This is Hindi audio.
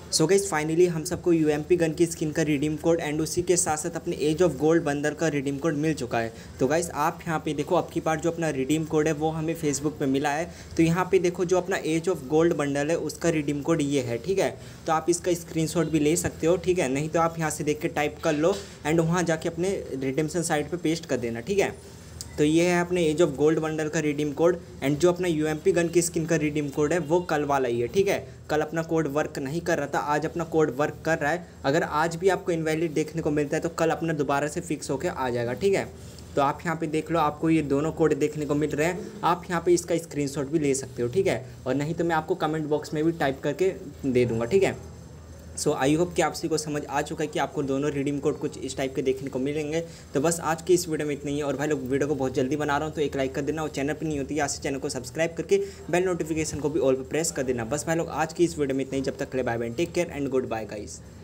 सो गाइस फाइनली हम सबको यूएमपी गन की स्किन का रिडीम कोड एंड उसी के साथ साथ अपने एज ऑफ गोल्ड बंडल का रिडीम कोड मिल चुका है। तो गाइस आप यहाँ पे देखो, अब की बार जो अपना रिडीम कोड है वो हमें फेसबुक पे मिला है। तो यहाँ पे देखो जो अपना एज ऑफ गोल्ड बंडल है उसका रिडीम कोड ये है, ठीक है। तो आप इसका स्क्रीनशॉट भी ले सकते हो, ठीक है। नहीं तो आप यहाँ से देख के टाइप कर लो एंड वहाँ जाके अपने रिडीम्शन साइट पर पेस्ट कर देना, ठीक है। तो ये है अपने एज ऑफ गोल्ड बंडल का रिडीम कोड एंड जो अपना यूएमपी गन की स्किन का रिडीम कोड है वो कल वाला ही है, ठीक है। कल अपना कोड वर्क नहीं कर रहा था, आज अपना कोड वर्क कर रहा है। अगर आज भी आपको इनवैलिड देखने को मिलता है तो कल अपना दोबारा से फिक्स होकर आ जाएगा, ठीक है। तो आप यहाँ पे देख लो, आपको ये दोनों कोड देखने को मिल रहे हैं। आप यहाँ पे इसका स्क्रीनशॉट भी ले सकते हो, ठीक है। और नहीं तो मैं आपको कमेंट बॉक्स में भी टाइप करके दे दूँगा, ठीक है। सो आई होप कि आप सभी को समझ आ चुका है कि आपको दोनों रिडीम कोड कुछ इस टाइप के देखने को मिलेंगे। तो बस आज की इस वीडियो में इतना ही है। और भाई लोग वीडियो को बहुत जल्दी बना रहा हूँ तो एक लाइक कर देना, और चैनल पर नहीं होती है आज चैनल को सब्सक्राइब करके बेल नोटिफिकेशन को भी ऑल पर प्रेस कर देना। बस भाई लोग आज की इस वीडियो में इतना ही। जब तक के लिए bye bye, take care and goodbye guys.